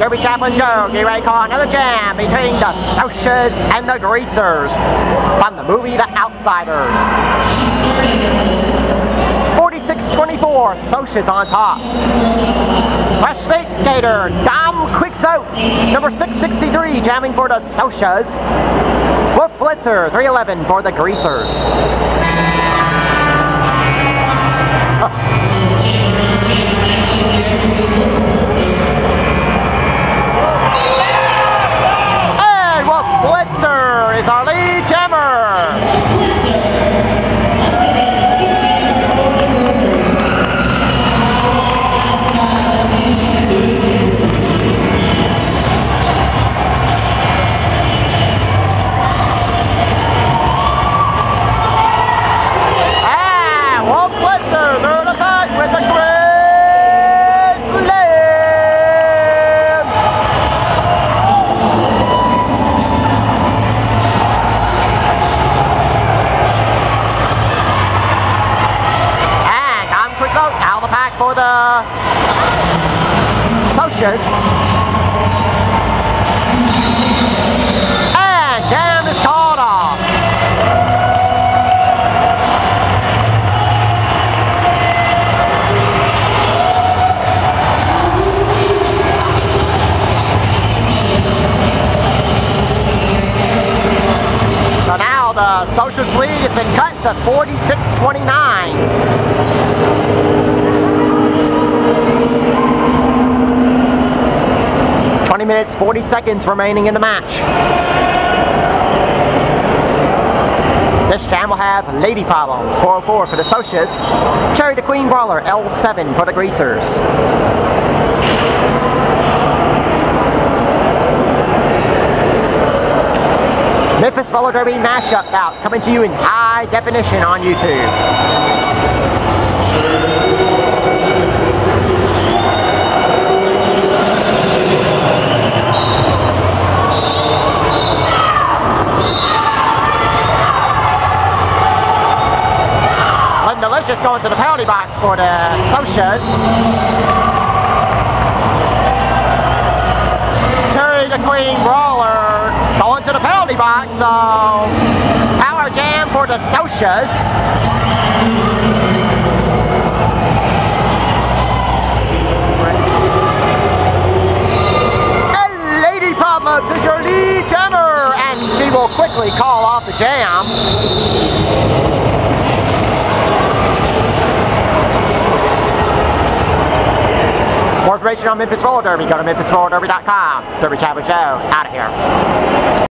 Derby Chaplain Joe, get ready to call another jam between the Socias and the Greasers from the movie The Outsiders. 46-24, Socias on top. Fresh Bait Skater, Dom Quixote, number 663, jamming for the Socias. Wolf Blitzer, 311 for the Greasers. And Wolf Blitzer is our lead jammer. Out of the pack for the Socias. And jam is called off. So now the Socias lead has been cut to 46-29. 20 minutes, 40 seconds remaining in the match. This jam will have Lady Problems, 404 for the Socias. Cherry the Queen Brawler, L7 for the Greasers. Memphis Roller Derby mashup out, coming to you in high definition on YouTube. Delicious going to the penalty box for the Socias. Cherry the Queen Brawler going to the penalty box, so power jam for the Socias. And Lady Problems is your lead jammer, and she will quickly call off the jam. More information on Memphis Roller Derby, go to memphisrollerderby.com. Derby Chaplain Joe, out of here.